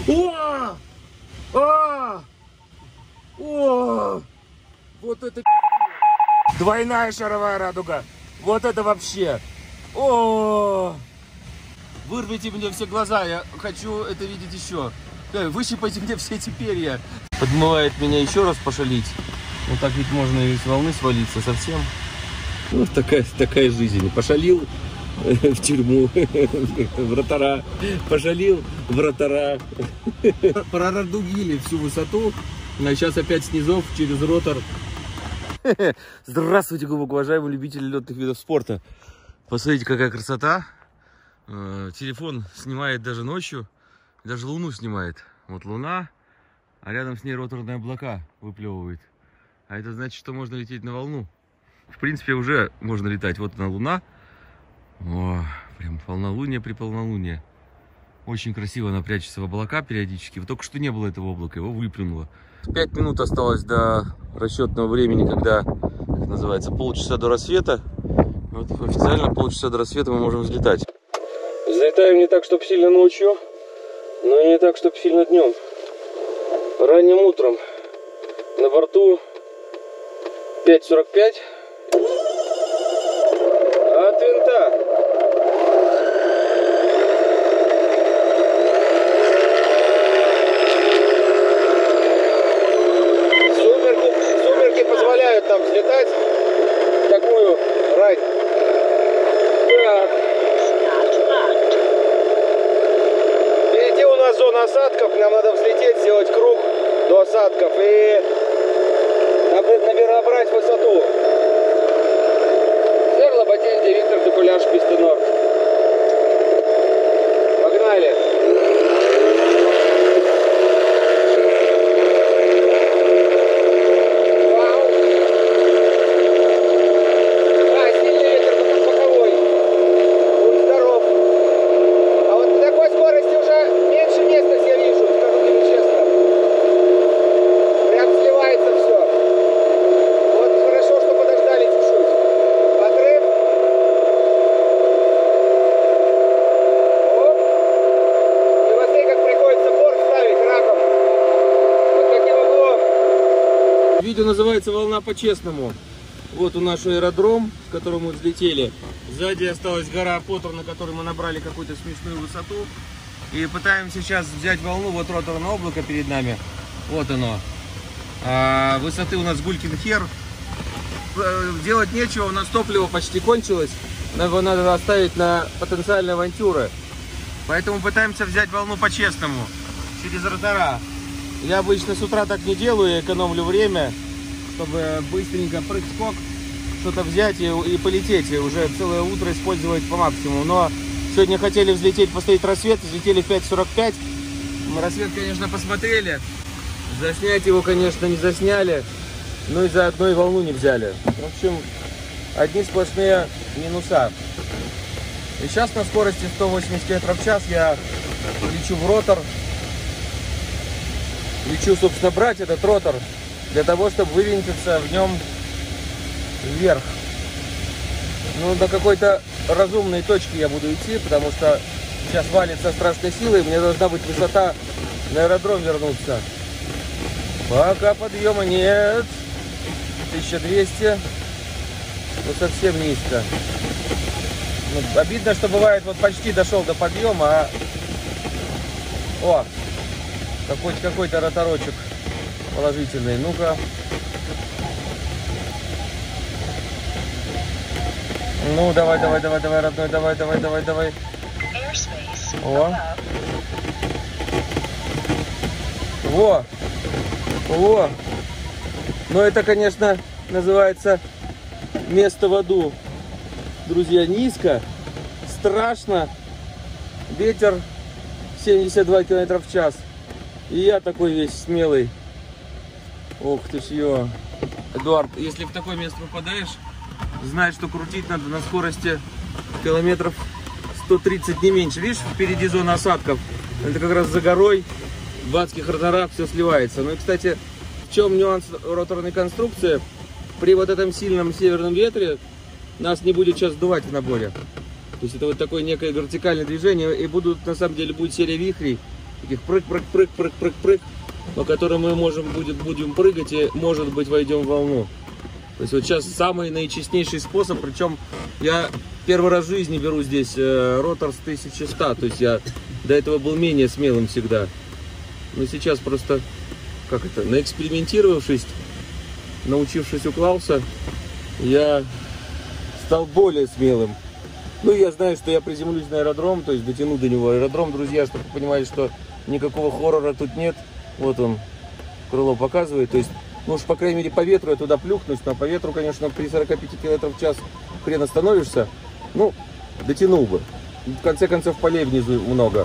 О! О! Вот это двойная шаровая радуга. Вот это вообще. О! Вырвите мне все глаза, я хочу это видеть еще. Выщипайте мне все эти перья. Подмывает меня еще раз пошалить. Вот так ведь можно и с волны свалиться совсем. Ну, такая жизнь. Пошалил в тюрьму, вратара. Пошалил, вратара. Прорадугили всю высоту. Но сейчас опять снизов через ротор. Здравствуйте, глубоко уважаемые любители летных видов спорта. Посмотрите, какая красота. Телефон снимает даже ночью. Даже луну снимает. Вот луна, а рядом с ней роторные облака выплевывает. А это значит, что можно лететь на волну. В принципе, уже можно летать. Вот она луна. О, прям полнолуние при полнолунии. Очень красиво она прячется в облака периодически. Вот только что не было этого облака, его выплюнуло. 5 минут осталось до расчетного времени, когда, как называется, полчаса до рассвета. Вот официально полчаса до рассвета мы можем взлетать. Взлетаем не так, чтобы сильно ночью, но и не так, чтобы сильно днем. Ранним утром на борту 5:45 от винта. Сумерки позволяют нам взлетать в такую рань. Так. Впереди у нас зона осадков, нам надо взлететь, сделать круг до осадков и набрать высоту. Серла, Ботенди, Виктор, Декуляш, Писта Норд. Погнали! Видео называется «Волна по-честному». Вот у нас аэродром, с которого мы взлетели. Сзади осталась гора Поттер, на которой мы набрали какую-то смешную высоту. И пытаемся сейчас взять волну. Вот роторное облако перед нами. Вот оно. А высоты у нас Гулькин хер. Делать нечего, у нас топливо почти кончилось. Его надо оставить на потенциальные авантюры. Поэтому пытаемся взять волну по-честному. Через ротора. Я обычно с утра так не делаю, я экономлю время, чтобы быстренько прыг-скок, что-то взять и полететь, и уже целое утро использовать по максимуму. Но сегодня хотели взлететь, посмотреть рассвет, взлетели в 5:45. Мы рассвет, конечно, посмотрели, заснять его, конечно, не засняли, но и заодно и волну не взяли. В общем, одни сплошные минуса. И сейчас на скорости 180 км в час я лечу в ротор. Лечу, собственно, брать этот ротор для того, чтобы вывинтиться в нем вверх. Ну, до какой-то разумной точки я буду идти, потому что сейчас валит со страшной силой, и мне должна быть высота на аэродром вернуться. Пока подъема нет. 1200. Ну, совсем низко. Ну, обидно, что бывает, вот почти дошел до подъема, а... О! Какой-то роторочек положительный. Ну-ка. Ну, давай, родной, давай. О. Во. Но это, конечно, называется место в аду. Друзья, низко, страшно. Ветер 72 км в час. И я такой весь смелый. Ох ты ж ё. Эдуард, если в такое место попадаешь, знай, что крутить надо на скорости километров 130, не меньше. Видишь, впереди зона осадков. Это как раз за горой, в адских роторах все сливается. Ну и, кстати, в чем нюанс роторной конструкции? При вот этом сильном северном ветре нас не будет сейчас сдувать в наборе. То есть это вот такое некое вертикальное движение. И будут, на самом деле, будет серия вихрей. таких прыг-прыг-прыг-прыг-прыг-прыг, по которым мы будем прыгать и, может быть, войдем в волну. То есть вот сейчас самый наичестнейший способ, причем я первый раз в жизни беру здесь ротор с 1100, то есть я до этого был менее смелым всегда. Но сейчас просто, как это, наэкспериментировавшись, научившись у Клауса, я стал более смелым. Ну, я знаю, что я приземлюсь на аэродром, то есть дотяну до него. Аэродром, друзья, чтобы вы понимали, что никакого хоррора тут нет. Вот он, крыло показывает, то есть, ну уж, по крайней мере, по ветру я туда плюхнусь, но по ветру, конечно, при 45 км в час хрен остановишься. Ну, дотянул бы. В конце концов, полей внизу много.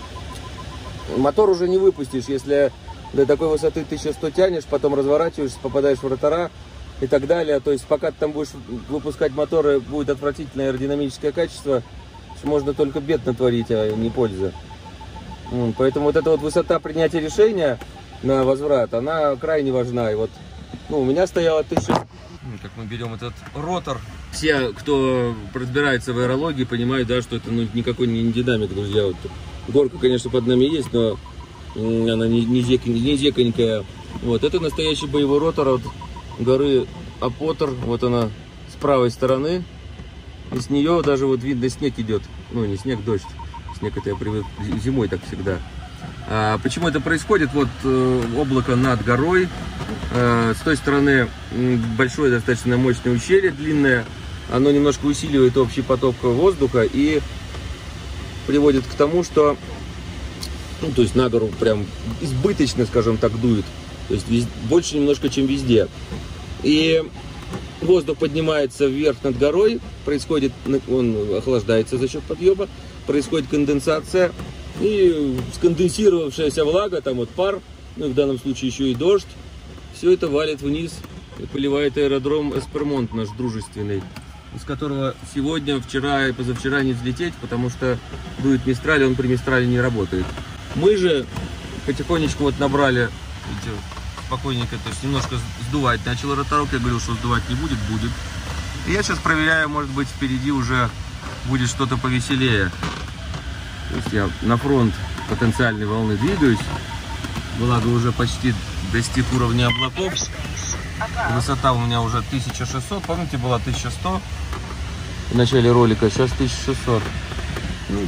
Мотор уже не выпустишь, если до такой высоты 1100 тянешь, потом разворачиваешься, попадаешь в ротора и так далее. То есть, пока ты там будешь выпускать моторы, будет отвратительное аэродинамическое качество, можно только бед натворить, а не польза. Поэтому вот эта вот высота принятия решения на возврат, она крайне важна. И вот, ну, у меня стояло 1000. Как мы берем этот ротор. Все, кто разбирается в аэрологии, понимают, да, что это, ну, никакой не динамик, друзья. Вот горка, конечно, под нами есть, но она не зеконькая. Вот, это настоящий боевой ротор от горы Апотр. Вот она с правой стороны. И с нее даже вот видно, снег идет. Ну, не снег, дождь. Снег это я привык зимой так всегда. Почему это происходит? Вот облако над горой. С той стороны большое достаточно мощное ущелье, длинное. Оно немножко усиливает общий поток воздуха и приводит к тому, что, ну, то есть на гору прям избыточно, скажем так, дует. То есть больше немножко, чем везде. И воздух поднимается вверх над горой, происходит, он охлаждается за счет подъема, происходит конденсация, и сконденсировавшаяся влага, там вот пар, ну в данном случае еще и дождь, все это валит вниз и поливает аэродром Эспермонт наш дружественный, из которого сегодня, вчера и позавчера не взлететь, потому что дует Мистраль, он при Мистрале не работает. Мы же потихонечку вот набрали, видите, спокойненько, то есть немножко сдувать начал роторок, я говорил, что сдувать не будет, будет. И я сейчас проверяю, может быть, впереди уже будет что-то повеселее. То есть я на фронт потенциальной волны двигаюсь, благо уже почти достиг уровня облаков. Высота у меня уже 1600, помните, была 1100 в начале ролика, сейчас 1600. Ну,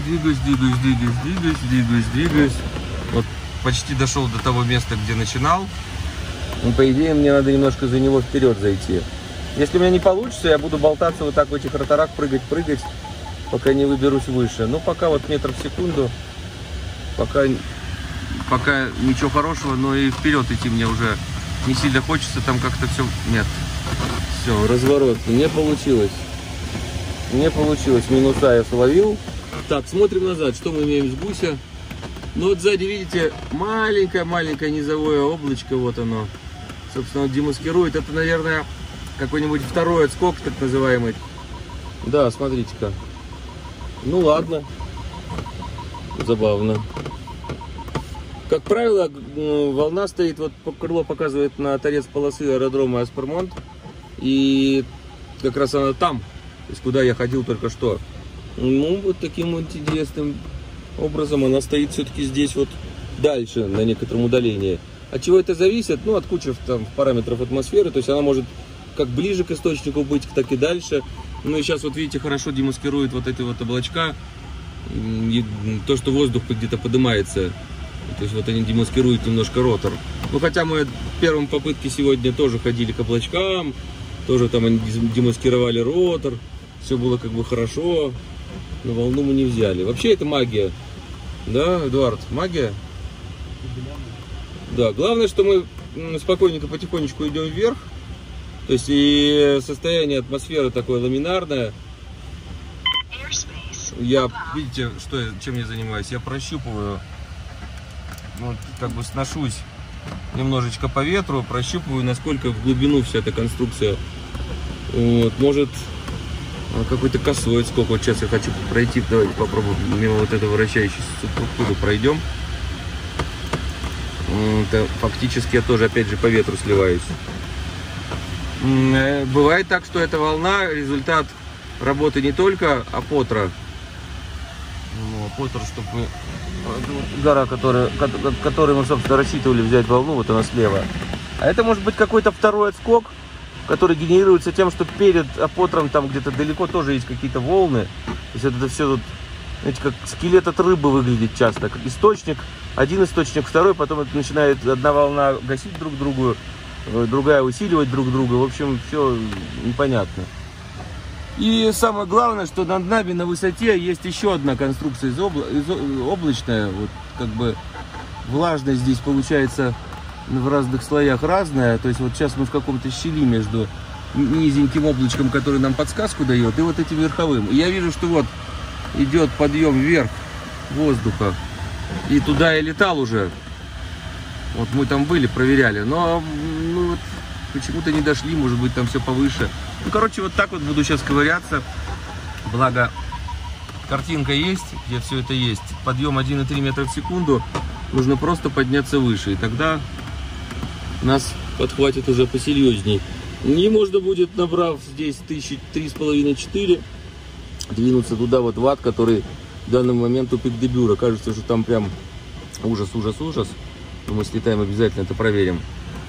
двигаюсь. Вот почти дошел до того места, где начинал. Ну, по идее, мне надо немножко за него вперед зайти. Если у меня не получится, я буду болтаться вот так в этих роторах, прыгать, пока не выберусь выше. Ну, пока вот метр в секунду, пока ничего хорошего, но и вперед идти мне уже не сильно хочется, там как-то все, нет. Все, разворот, не получилось, минуса я словил. Так, смотрим назад, что мы имеем с гуся. Ну вот сзади, видите, маленькое низовое облачко, вот оно, собственно, вот демаскирует. Это, наверное, какой-нибудь второй отскок, так называемый. Да, смотрите-ка. Ну ладно, забавно. Как правило, волна стоит, вот крыло показывает на торец полосы аэродрома Эспермонт. И как раз она там, то есть куда я ходил только что. Ну, вот таким вот интересным образом она стоит все-таки здесь вот дальше, на некотором удалении. От чего это зависит? Ну, от кучи там параметров атмосферы. То есть она может как ближе к источнику быть, так и дальше. Ну и сейчас вот видите, хорошо демаскирует вот эти вот облачка. И то, что воздух где-то поднимается. То есть вот они демаскируют немножко ротор. Ну хотя мы в первом попытке сегодня тоже ходили к облачкам. Тоже там они демаскировали ротор. Все было как бы хорошо. Но волну мы не взяли. Вообще это магия. Да, Эдуард, магия? Да, главное, что мы спокойненько, потихонечку идем вверх. То есть и состояние атмосферы такое ламинарное. Я, видите, чем я занимаюсь? Я прощупываю, ну, как бы сношусь немножечко по ветру, прощупываю, насколько в глубину вся эта конструкция. Вот, может какой-то косой отскок. Вот сейчас я хочу пройти, давайте попробуем мимо вот этого вращающейся структуры пройдем. Это фактически я тоже опять же по ветру сливаюсь. Бывает так, что эта волна результат работы не только Апотра. Апотр, чтобы вы Вот гора, которой мы, собственно, рассчитывали взять волну, вот она слева. А это может быть какой-то второй отскок, который генерируется тем, что перед апотром там где-то далеко тоже есть какие-то волны. То есть это все тут, знаете, как скелет от рыбы выглядит часто. Как источник, один источник, второй, потом это начинает одна волна гасить друг другу, другая усиливать друг друга. В общем, все непонятно. И самое главное, что над нами на высоте есть еще одна конструкция облачная. Вот как бы влажность здесь получается в разных слоях разная. То есть вот сейчас мы в каком-то щели между низеньким облачком, который нам подсказку дает, и вот этим верховым. И я вижу, что вот идет подъем вверх воздуха. И туда я летал уже. Вот мы там были, проверяли. Но ну, вот, почему-то не дошли, может быть, там все повыше. Ну, короче, вот так вот буду сейчас ковыряться. Благо, картинка есть, где все это есть. Подъем 1,3 метра в секунду. Нужно просто подняться выше. И тогда нас подхватит уже посерьезней. И можно будет, набрав здесь 3,5-4, двинуться туда вот в ад, который в данный момент у Пик-де-Бюра. Кажется, что там прям ужас, ужас, ужас. Но мы слетаем, обязательно это проверим.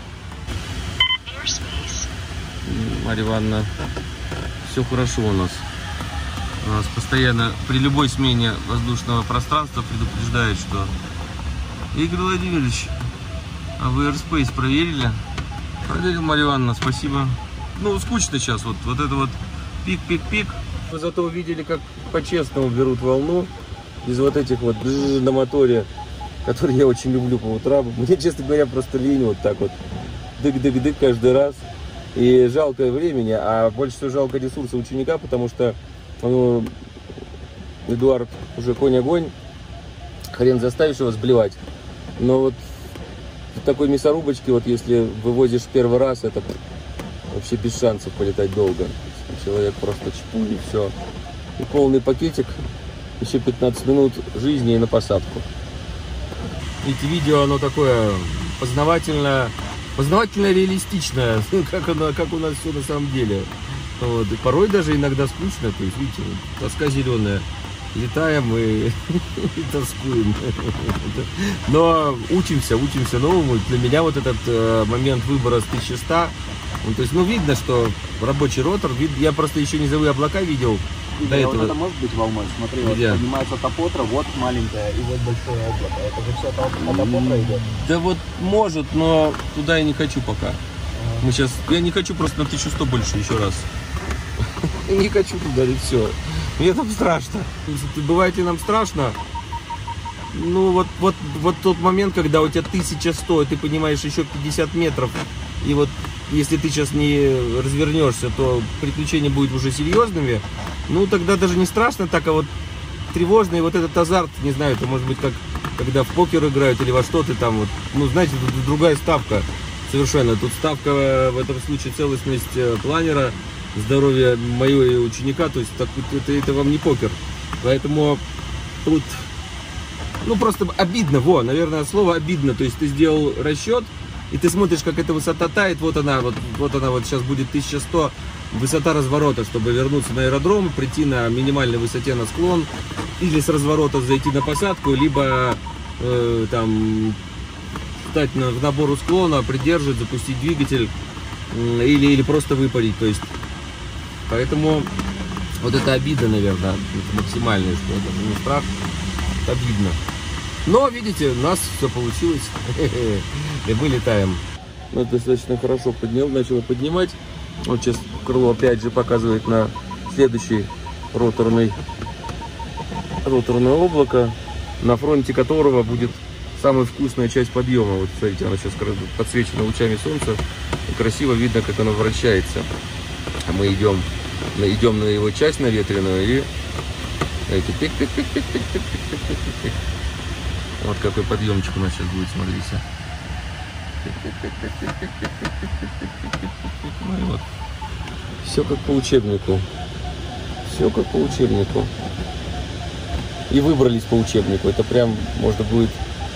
Марья Ивановна, все хорошо у нас. У нас постоянно при любой смене воздушного пространства предупреждают, что Игорь Владимирович, а вы Airspace проверили? Проверил, Марья Ивановна, спасибо. Ну, скучно сейчас, вот это вот пик-пик-пик. Вы зато увидели, как по-честному берут волну из вот этих вот на моторе, которые я очень люблю по утрам. Мне, честно говоря, просто лень вот так вот дык-дык-дык каждый раз. И жалко времени, а больше всего жалко ресурса ученика, потому что ну, Эдуард уже конь-огонь, хрен заставишь его сблевать. Но вот в такой мясорубочке, вот если вывозишь первый раз, это вообще без шансов полетать долго. Человек просто чпу и все. И полный пакетик, еще 15 минут жизни и на посадку. Эти видео, оно такое познавательно-реалистичное, как у нас все на самом деле. Вот. И порой даже иногда скучно, то есть, видите, тоска зеленая. Летаем и тоскуем. Но учимся новому. Для меня вот этот момент выбора с 1100, ну, то есть, ну, видно, что рабочий ротор, я просто еще низовые облака видел. До этого. Вот это может быть волной? Смотри, вот поднимается топотра, вот маленькая и вот большое облако. Это же все от топотра идет? Да вот может, но туда я не хочу пока. Мы сейчас, я не хочу просто на 1100 больше еще раз. Не хочу туда, и все. Мне там страшно. Бывает ли нам страшно? Ну вот тот момент, когда у тебя 1100, и ты понимаешь еще 50 метров, и вот если ты сейчас не развернешься, то приключения будут уже серьезными. Ну тогда даже не страшно так, а вот тревожно, и вот этот азарт, не знаю, это может быть как когда в покер играют или во что ты там, вот, ну знаете, тут другая ставка совершенно. Тут ставка в этом случае целостность планера, здоровье моего и ученика, то есть так, это вам не покер. Поэтому тут, ну просто обидно, наверное, слово обидно. То есть ты сделал расчет, и ты смотришь, как эта высота тает, вот она вот сейчас будет 1100, высота разворота, чтобы вернуться на аэродром, прийти на минимальной высоте на склон, или с разворота зайти на посадку, либо там встать в набору склона, придерживать, запустить двигатель, или просто выпарить, то есть. Поэтому вот это обида, наверное, максимальная, что это не страх, это обидно. Но, видите, у нас все получилось, и мы летаем. Ну, достаточно хорошо начало поднимать. Вот сейчас крыло опять же показывает на следующий роторное облако, на фронте которого будет самая вкусная часть подъема. Вот смотрите, оно сейчас подсвечено лучами солнца, и красиво видно, как оно вращается. Мы идем на его часть, на ветреную, и эти пик-пик-пик-пик-пик-пик-пик-пик-пик. Вот какой подъемчик у нас сейчас будет, смотрите. Ну и вот. Все как по учебнику. Все как по учебнику. И выбрались по учебнику. Это прям можно будет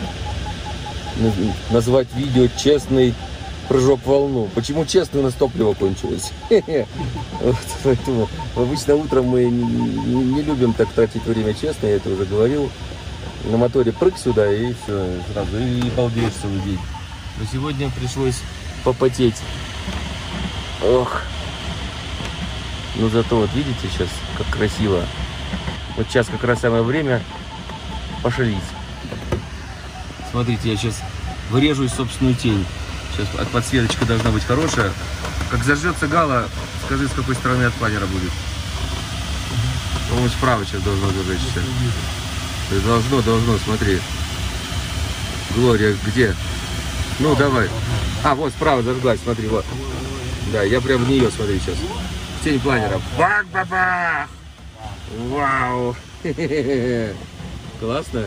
назвать видео «Честный прыжок в волну». Почему честно? У нас топливо кончилось. Поэтому обычно утром мы не любим так тратить время честно, я это уже говорил. на моторе прыг сюда и все, сразу, и балдеешь целый день. Но сегодня пришлось попотеть. Ох. Но зато вот видите сейчас, как красиво. Вот сейчас как раз самое время пошалить. Смотрите, я сейчас вырежу собственную тень. Сейчас подсветочка должна быть хорошая. Как зажжется гала, скажи, с какой стороны от планера будет. По-моему, справа сейчас должно зажечься. Должно, смотри. Глория, где? Ну, давай. А, вот справа зажглась, смотри, вот. Да, я прям в нее смотрю сейчас. Тень планера. Бах-бах-бах! Вау! Классно.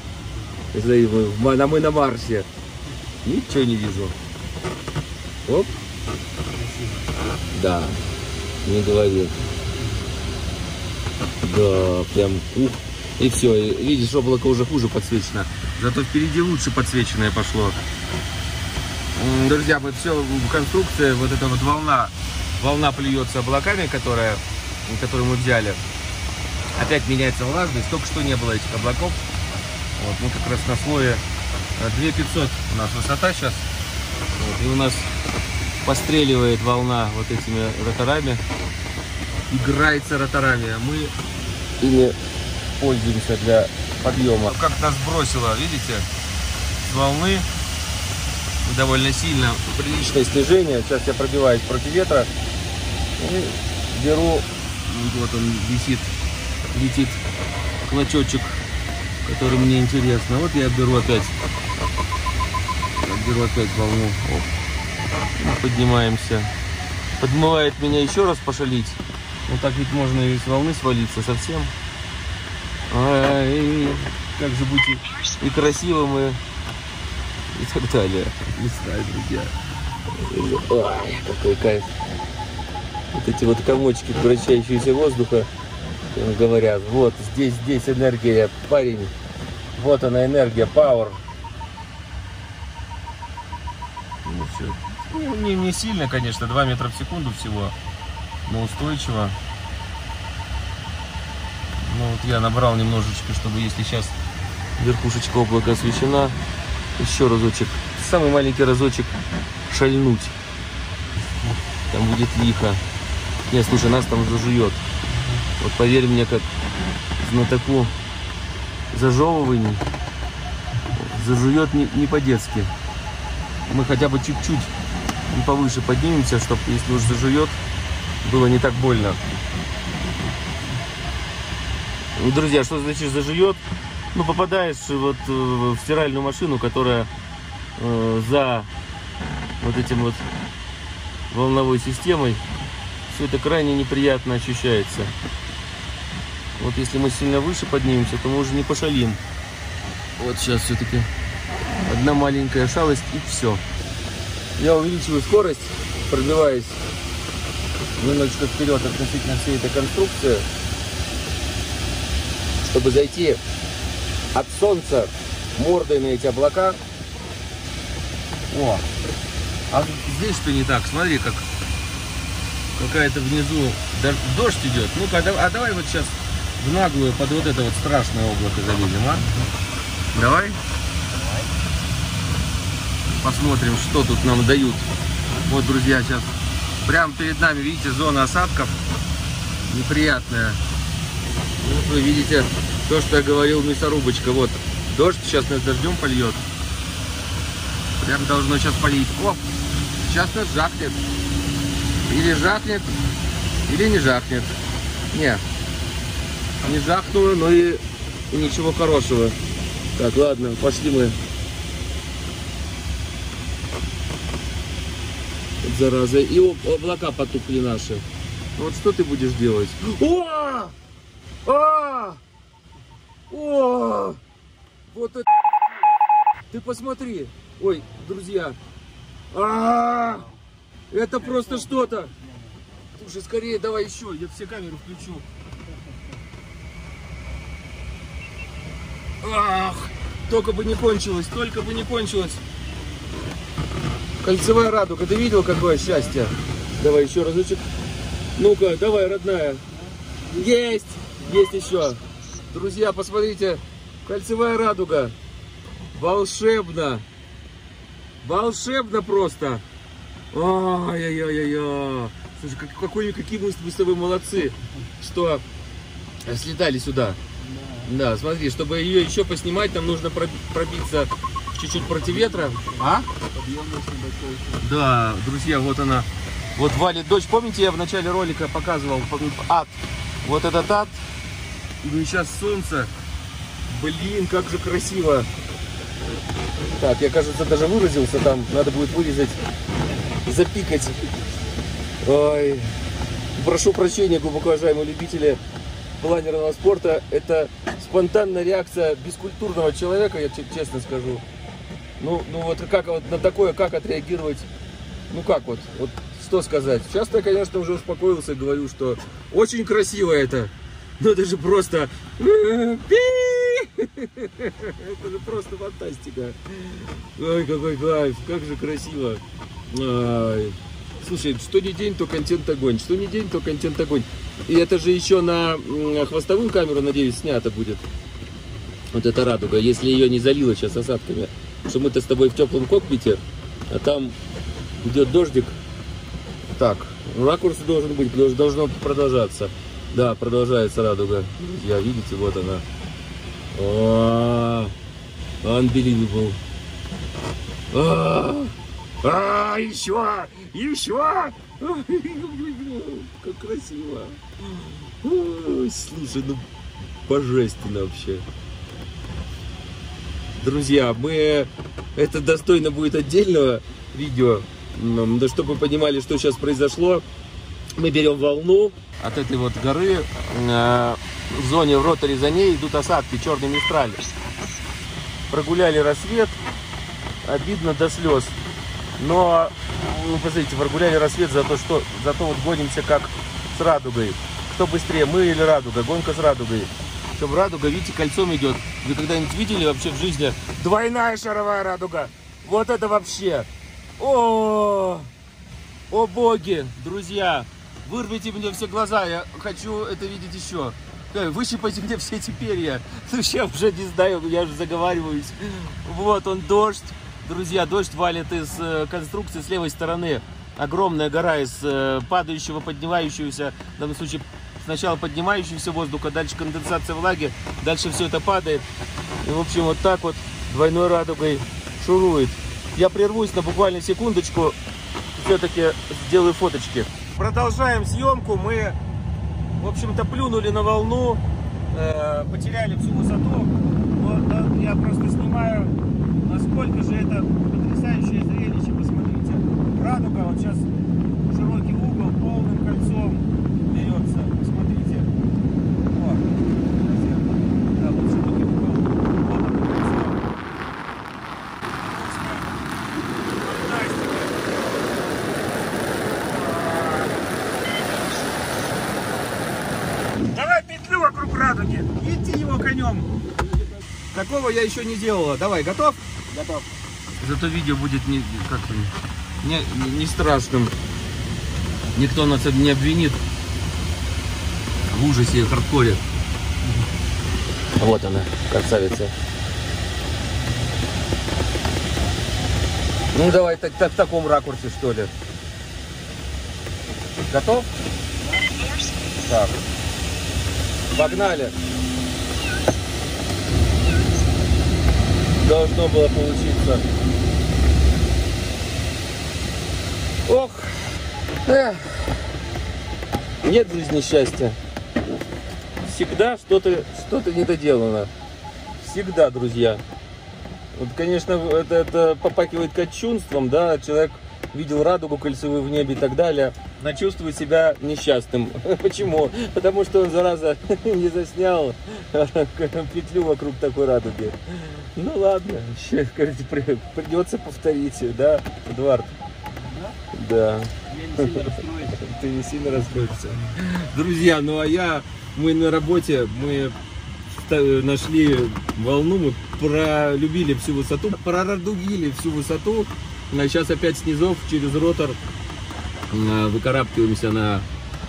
Мы на Марсе. Ничего не вижу. Оп. Да. Не говори. Да, прям ух. И все. И, видишь, облако уже хуже подсвечено. Зато впереди лучше подсвеченное пошло. Друзья, вот все, конструкция, вот эта вот волна плюется облаками, которую мы взяли. Опять меняется влажность. Только что не было этих облаков. Вот, мы как раз на слое 2500 у нас высота сейчас. Вот, и у нас постреливает волна вот этими роторами. Играется роторами. Мы ими пользуемся для подъема. Как нас бросило, видите, с волны. Довольно сильно. Приличное снижение. Сейчас я пробиваюсь против ветра. И беру. Вот он летит клочочек, который мне интересно. Вот я беру опять волну. Оп. Поднимаемся. Подмывает меня еще раз пошалить. Вот так ведь можно и с волны свалиться совсем. И как же быть и красивым, и так далее. Не знаю, друзья. Ой, какой кайф. Вот эти вот комочки вращающиеся воздуха говорят. Вот здесь энергия, парень. Вот она энергия, power. Ну, все. Ну, не сильно, конечно, 2 метра в секунду всего, но устойчиво. Ну вот я набрал немножечко, чтобы если сейчас верхушечка облака освещена, еще разочек, самый маленький разочек шальнуть. Там будет лихо. Нет, слушай, нас там зажует. Вот поверь мне, как знатоку зажевываний, зажует не по-детски. Мы хотя бы чуть-чуть повыше поднимемся, чтобы, если уж зажует, было не так больно. Друзья, что значит зажует? Ну, попадаешь вот в стиральную машину, которая за вот этим вот волновой системой, все это крайне неприятно ощущается. Вот если мы сильно выше поднимемся, то мы уже не пошалим. Вот сейчас все-таки одна маленькая шалость и все. Я увеличиваю скорость, пробиваясь немножечко вперед относительно всей этой конструкции, чтобы зайти от солнца мордой на эти облака. О, а здесь что не так? Смотри, как какая-то внизу дождь идет. Ну-ка, а давай вот сейчас в наглую под вот это вот страшное облако залезем, а? Давай. Посмотрим, что тут нам дают. Вот, друзья, сейчас прямо перед нами, видите, зона осадков неприятная. Вот вы видите то, что я говорил, мясорубочка. Вот дождь сейчас нас дождем польет. Прям должно сейчас полить. Оп, сейчас нас жахнет. Или жахнет, или не жахнет. Не жахнуло, но и ничего хорошего. Так, ладно, пошли мы. Зараза. И облака потухли наши. Вот что ты будешь делать? О! О! Вот это... Ты посмотри. Ой, друзья. Это просто что-то. Слушай, скорее давай еще. Я все камеры включу. Ах! Только бы не кончилось. Только бы не кончилось. Кольцевая радуга. Ты видел, какое счастье? Давай еще разочек. Ну-ка, давай, родная. Есть! Есть еще. Друзья, посмотрите, Кольцевая радуга. Волшебно. Волшебно просто. Ой-ой-ой-ой. Слушай, какие мы с тобой молодцы, что слетали сюда. Да, смотри, чтобы ее еще поснимать, нам нужно пробиться чуть-чуть против ветра. Да, друзья, вот она. Вот валит дождь. Помните, я в начале ролика показывал ад? Вот этот ад. Ну и сейчас солнце. Блин, как же красиво. Так, я, кажется, даже выразился там. Надо будет вырезать, запикать. Ой. Прошу прощения, глубоко уважаемые любители планерного спорта. Это спонтанная реакция бескультурного человека, я честно скажу. Ну вот как вот на такое, как отреагировать? Ну как вот что сказать? Сейчас я, конечно, уже успокоился и говорю, что очень красиво это. Ну это же просто... Это же просто фантастика. Ой, какой кайф, как же красиво. Ой. Слушай, что не день, то контент огонь. Что не день, то контент огонь. И это же еще на хвостовую камеру, надеюсь, снято будет. Вот эта радуга, если ее не залило сейчас осадками. Что мы-то с тобой в теплом кокпите, а там идет дождик. Так, ракурс должен быть, должно продолжаться. Да, продолжается радуга. Друзья, видите, вот она. Unbelievable. Еще! Как красиво. Слушай, ну божественно вообще. Друзья, это достойно будет отдельного видео. Да, чтобы вы понимали, что сейчас произошло. Мы берем волну от этой вот горы. В зоне, в роторе за ней идут осадки, черный мистраль. Прогуляли рассвет. Обидно до слез. Но, посмотрите, прогуляли рассвет зато вот гонимся как с радугой. Кто быстрее, мы или радуга? Гонка с радугой. Чтобы радуга, видите, кольцом идет. Вы когда-нибудь видели вообще в жизни двойная шаровая радуга? Вот это вообще! О боги, друзья! Вырвите мне все глаза, я хочу это видеть еще. Выщипайте мне все эти перья. Я уже не знаю, я уже заговариваюсь. Вот он, дождь. Друзья, дождь валит из конструкции с левой стороны. Огромная гора из падающего, поднимающегося, в данном случае сначала поднимающегося воздуха, дальше конденсация влаги, дальше все это падает. И, в общем, вот так вот двойной радугой шурует. Я прервусь на буквально секундочку, все-таки сделаю фоточки. Продолжаем съемку. Мы, в общем-то, плюнули на волну, потеряли всю высоту. Но я просто снимаю, насколько же это потрясающее зрелище. Посмотрите, радуга вот сейчас широкий угол, полным кольцом берется. Посмотрите. Вот. Да, вот широкий угол, полным кольцом. Давай петлю вокруг радуги. Идти его конем. Такого я еще не делала. Давай, готов? Готов. Зато видео будет не страшным. Никто нас не обвинит в ужасе и хардкоре. Вот она, красавица. Ну давай в таком ракурсе, что ли. Готов? Так. Погнали. Должно было получиться. Ох. Нет в жизни счастья. Всегда что-то недоделано. Всегда, друзья. Вот, конечно, это попахивает кощунством, да, человек видел радугу кольцевую в небе и так далее, но чувствует себя несчастным. Почему? Потому что он, зараза, не заснял петлю вокруг такой радуги. Ну ладно, придется повторить, да, Эдуард? Да. Ты не сильно расстроишься. Друзья, ну а мы на работе, мы нашли волну, мы пролюбили всю высоту, прорадугили всю высоту. А сейчас опять снизов через ротор выкарабкиваемся на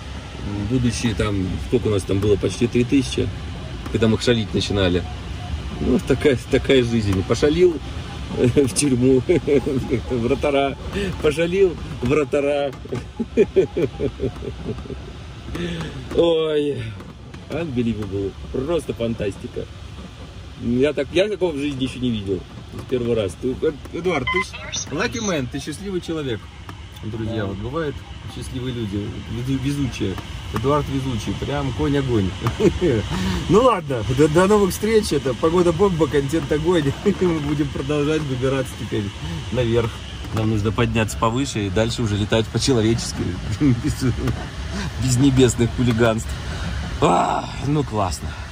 будущие там, сколько у нас там было, почти 3000, когда мы шалить начинали. Ну, такая жизнь. Пошалил в тюрьму, вратара. Пошалил вратара. Ой, unbelievable. Просто фантастика. Я такого в жизни еще не видел. В первый раз. Эдуард, ты lucky man, ты счастливый человек. Друзья, вот бывают счастливые люди, везучие. Эдуард везучий, прям конь-огонь. Ну ладно, до новых встреч. Это погода бомба, контент огонь. Мы будем продолжать выбираться теперь наверх. Нам нужно подняться повыше и дальше уже летать по-человечески. Без небесных хулиганств. Ну классно.